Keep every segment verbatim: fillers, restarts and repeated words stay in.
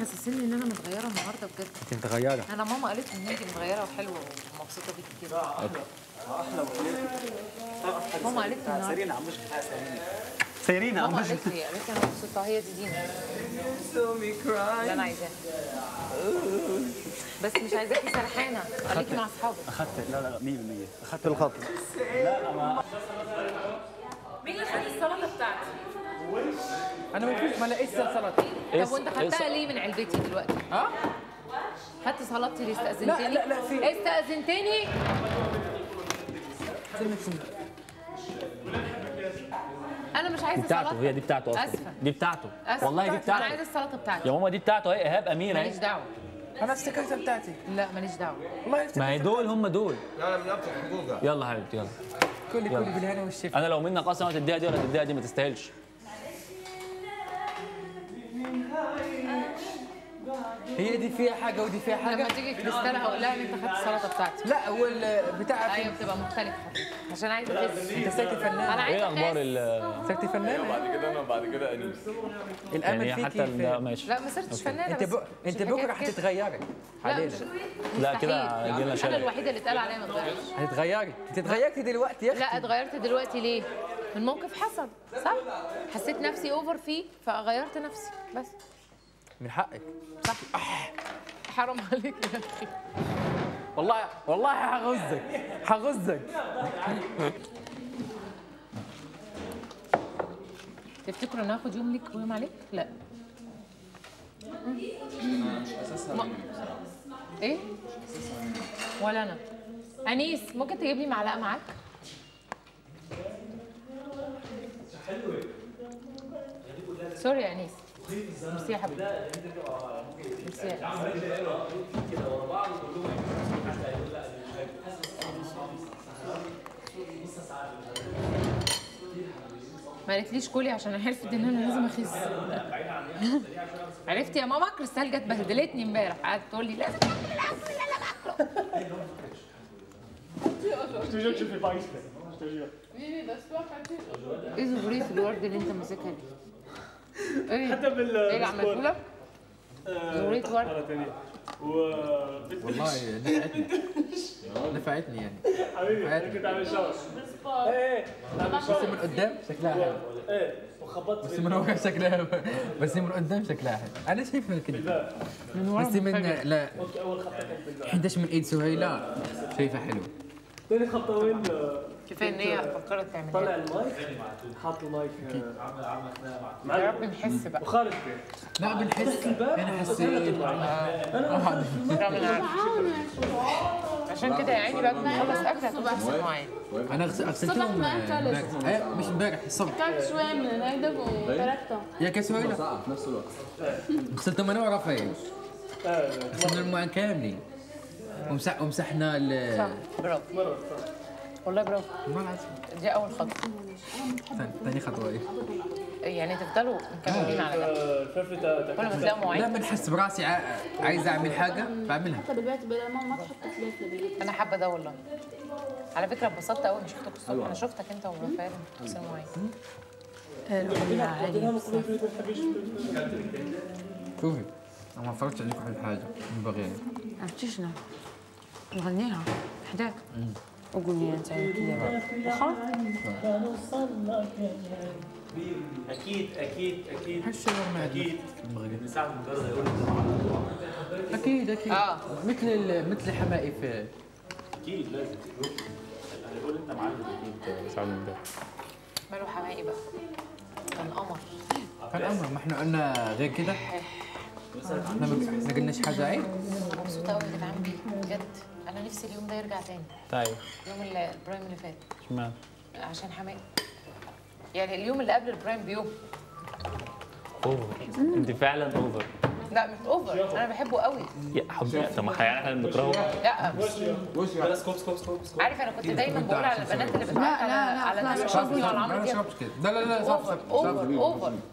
محسسني ان انا متغيره النهارده بجد. انت متغيره. انا ماما قالت ان انت متغيره وحلوه ومبسوطه بيكي كده. احلى احلى وكده. ماما قالت لي النهارده سيرينا عم مش كفايه سيرينا سيرينا ماما قالت لي قالت لي انا مبسوطه، هي دي دينا اللي انا عايزاها. بس مش عايزاكي سرحانه، خليكي مع اصحابك. اخدت لا لا مية بالمية اخدت الخط. لا ما مين اللي خد السلطه بتاعتي؟ انا ما فيش ما لقيتش سلطه. طب وانت خدتها ليه من علبتي دلوقتي؟ اه خدت سلطتي ليه؟ استأذنتني؟ لا لا لا في استأذنتني؟ سنة سنة انا مش عايزه بتاعته، سلطه. هي دي بتاعته اصلا. اسفه دي بتاعته اسفه والله دي انا بتاعته عايزه السلطه بتاعتي يا ماما، دي بتاعته اهي. ايهاب امير اهي. ماليش دعوه. انا افتكرتها بتاعتي. لا ماليش دعوه. والله افتكرتها. ما هي دول هم دول. لا لا من ابطال حقوقها. يلا حبيبتي يلا. كلي كلي بالهنا والشفا. انا لو منك اصلا هتديها دي ولا تديها دي؟ ما تستاهلش. هي دي فيها حاجه ودي فيها حاجه. لما تيجي كريستالا هقول لها ان انت خدت السلطه بتاعتي. لا هو البتاع ايوه بتبقى مختلفه حضرتك عشان عايزه اخس. انت ساكت فنان. انا عايزه ايه اخبار اخس. ال ساكت فنان. بعد كده انا بعد كده انيس. الامل يعني فيكي حتى ال- في... ماشي. لا ما صرتش فنانه. انت بس ب... انت مش بكره حكاية كده. هتتغيري لا علينا. مش لا كده مستحيل. جينا انا شارع. الوحيده اللي اتقال عليا ما اتغيرش. هتتغيري. انت اتغيرتي دلوقتي يا اختي. لا اتغيرت دلوقتي ليه؟ من موقف حصل صح؟ حسيت نفسي اوفر فيه فغيرت نفسي بس. من حقك. صح. حرام عليك يا اخي. والله والله هغزك هغزك. تفتكروا ان هاخد يوم ليك ويوم عليك؟ لا. ما... ايه؟ ولا انا. انيس ممكن تجيب لي معلقه معاك؟ سوري يا انيس. ميرسي يا حبيبي. ميرسي يا انيس. ما قالتليش كلي عشان عرفت ان انا لازم اخس. عرفتي يا ماما كريستال جت بهدلتني امبارح، قعدت تقول لي لازم تاكل الاكل اللي انا باكله. ايه زهرية الورد اللي انت ماسكها دي؟ ايه؟ حتى بال ايه اللي عملته لك؟ زهرية ورد. والله نفعتني نفعتني يعني. حبيبي انا كنت عامل شاور. ايه بس من قدام شكلها حلو. ايه وخبطت بس من ورا شكلها بس من قدام شكلها حلو. انا شايفها كده. من ورا بس من مفاجأة. لا اوكي اول خبطه كانت بالباب. حداش من ايد سهيلة شايفها حلو. ثاني خبطه وين كفايه ان هي فكرت طلع تعملها. المايك حاط المايك يا رب نحس بقى. وخارج لا بنحس انا حسيت. رغم إن عشان كده يا عيني بعد ما نخلص اكل هتبقى احسن معايا. انا غس- غسلتهم امبارح. إيه، مش امبارح الصبح. كلت شوية من هيدا وتركتها. يا كسهيلة في نفس الوقت. غسلتهم انا ورافائيل. غسلنا المويه كاملين ومسح ومسحنا ال صح برافو والله برافو. والله العظيم. دي اول خطوه. ثاني ثاني خطوه ايه؟ يعني تفضلوا مكملين على ده كل ما تلاقوا لا مواعيد. بنحس براسي ع- عايز اعمل حاجه بعملها. حتى بالبيت بدل ما ما تحط فليت بالبيت. انا حابه ده والله. على فكره اتبسطت قوي اني شفتك الصبح. انا شفتك انت ورافائيل بتغسلوا مواعيد. شوفي انا ما فرجتش عليكم على حاجه من بغير. عرفتيشنا نغنيها حداك وقولي انت كده وخلاص. اكيد اكيد اكيد هالشغل ما اكيد المغرب. ساعة مجرد يقول اكيد اكيد اه مثل ال- مثل حمائي في اكيد لازم هيقول انت معلم اكيد ساعة من ده ماله حمائي بقى كان قمر. كان امر ما احنا قلنا غير كده. احنا ما ما قلناش حاجه عيب. مبسوطه قوي يا جدعان بيه بجد. انا نفسي اليوم ده يرجع تاني. طيب يوم ال- البرايم اللي فات اشمعنى؟ عشان حمائي. يعني اليوم اللي قبل البرايم بيوم. اوفر. انت فعلا اوفر. لا مش اوفر انا بحبه قوي. يا حبيبي طب ما يعني احنا بنكرهه. لا بلا سكوب سكوب سكوب سكوب عارف انا كنت دايما بقول على البنات اللي بتعرف على على ناس شافني ولا عمرو ما دياب شربش كده. لا لا لا صف اوفر صف اوفر اوفر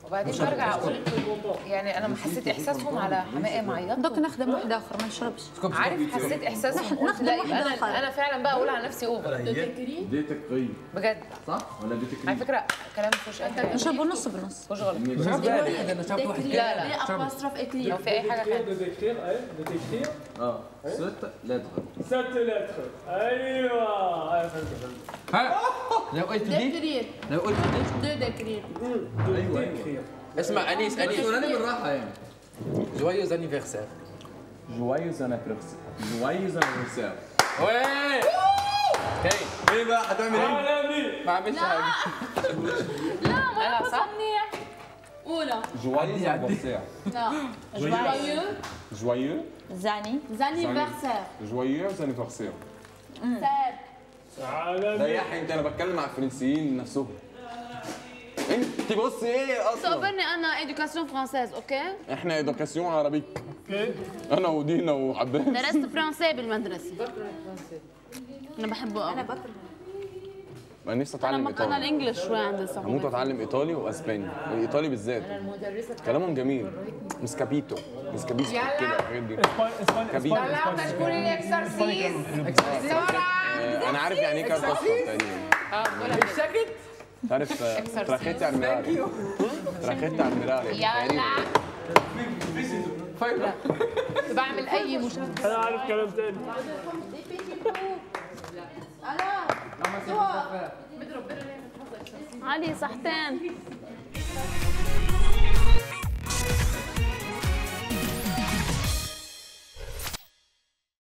وبعدين برجع اقول يعني انا ما حسيت احساسهم على حماقي معيط. بدك نخدم واحد اخر ما نشربش. عارف حسيت احساسهم قلت لا يبقى انا انا فعلا بقى اقول على نفسي اوفر ديتك قوي بجد. صح ولا ديتك على فكره كلام مفيهوش اي حاجه. نشربوا نص بنص. مفيهوش غلط. مش بالي اذا نشرت واحد لا لا ابوستروف اكلير. لو في اي حاجه ثانيه. اه ست لتر ست لتر ايوه ايوه فهمت فهمت ها لو قلت دي دكرير لو قلت دي دو دكرير. ايوه ايوه اسمع انيس انيس قولاني بالراحه يعني جويوز انيفرسير. جوايز انيفرسير جوايز انيفرسير وي هي ايه بقى هتعمل ايه؟ عالمي ما عملتش حاجه. لا ما لا، بص صح؟ منيح. أولى. جوايز انيفرسير لا. جوايو. جوايو زاني. زانيفرسير. جوايوز انيفرسير سير. عالمي ريحي انت، انا بتكلم مع الفرنسيين نفسهم. انت بصي ايه اصلا؟ صبرني أنا إدوكاسيون فرانسيز أوكي؟ احنا ايدوكاسيون عربيك. انا ودينا وحبان. درست فرنسي بالمدرسة. أنا بحبه قوي. انا نفسي أنا اتعلم أنا ايطالي. الإنجليش شوي عندي هموت صعوبة. اتعلم ايطالي واسباني، الايطالي بالذات كلامهم جميل. مسكابيتو مسكابيسكو كده الحاجات دي. كابيتو. لا مشكور الاكسرسيز. آه، انا عارف يعني ايه كارت اصفر تقريبا. اه بقولها كده. مش عارف آه، تراخيتي على الميراري. تراخيتي على الميراري يلا تقريبا. بعمل اي مشاهده. انا عارف كلام تاني علي صحتين.